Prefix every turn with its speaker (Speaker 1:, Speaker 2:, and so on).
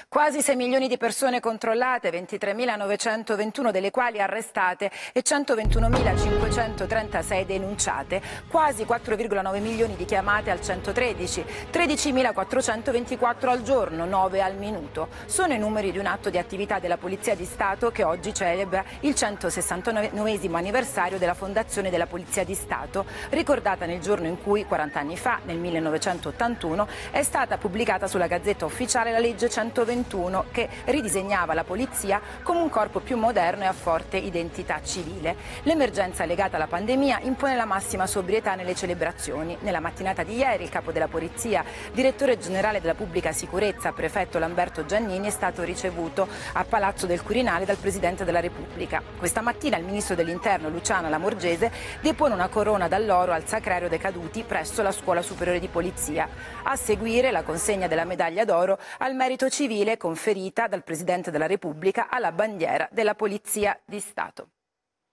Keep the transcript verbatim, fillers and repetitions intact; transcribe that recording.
Speaker 1: Quasi sei milioni di persone controllate, ventitremilanovecentoventuno delle quali arrestate e centoventunomilacinquecentotrentasei denunciate, quasi quattro virgola nove milioni di chiamate al centotredici, tredicimilaquattrocentoventiquattro al giorno, nove al minuto. Sono i numeri di un atto di attività della Polizia di Stato che oggi celebra il centosessantanovesimo anniversario della fondazione della Polizia di Stato, ricordata nel giorno in cui, quaranta anni fa, nel millenovecentottantuno, è stata pubblicata sulla Gazzetta Ufficiale la legge centoventuno che ridisegnava la polizia come un corpo più moderno e a forte identità civile. L'emergenza legata alla pandemia impone la massima sobrietà nelle celebrazioni. Nella mattinata di ieri il capo della polizia, direttore generale della pubblica sicurezza, prefetto Lamberto Giannini, è stato ricevuto a Palazzo del Quirinale dal Presidente della Repubblica. Questa mattina il ministro dell'Interno Luciana Lamorgese depone una corona d'alloro al Sacrario dei Caduti presso la Scuola Superiore di Polizia. A seguire la consegna della medaglia d'oro al merito civile conferita dal Presidente della Repubblica alla bandiera della Polizia di Stato.